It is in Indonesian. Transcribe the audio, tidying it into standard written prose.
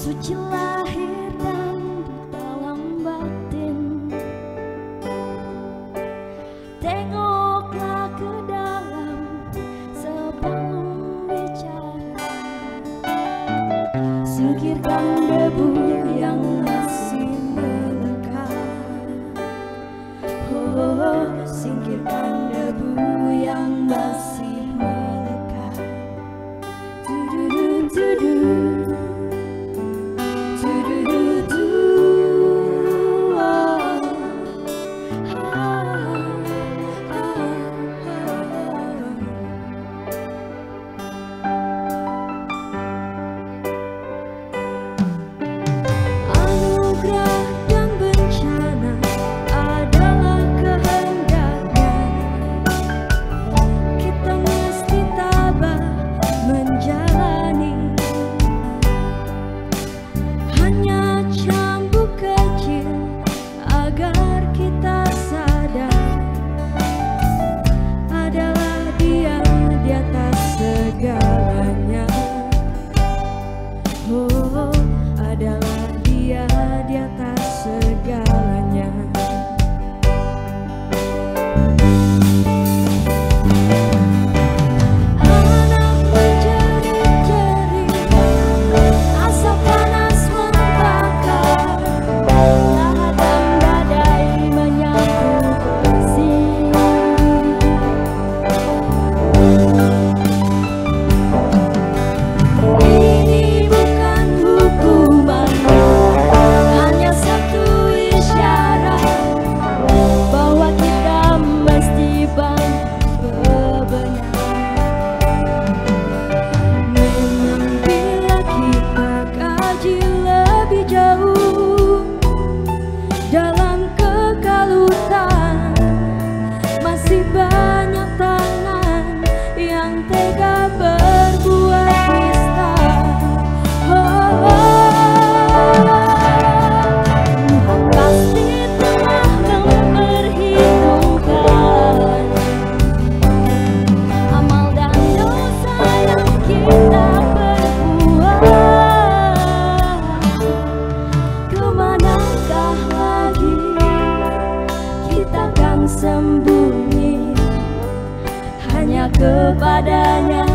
suci lahir dan dalam batin. Tengoklah ke dalam sebelum bicara. Singkirkan debu yang masih melekat. Oh, singkirkan debu yang masih melekat. Anugerah dan bencana adalah kehendaknya. Kita mesti tabah menjalani. Hanya cambuk kecil agar kita sadar adalah Dia di atas segalanya. Oh, adalah Dia di atas segalanya. Anak menjerit-jerit, asap panas membakar, lahatan badai menyapu besi. Ini bukan hukuman, hanya satu isyarat bahwa kita mesti bantu bebenah. Memang bila kita kaji lebih jauh dalam kekalutan, masih banyak tangan yang tega berbuat nista. Tuhan pasti telah memperhitungkan amal dan dosa yang kita perbuat. Kemanakah lagi kita kan sembunyi? Hanya kepadanya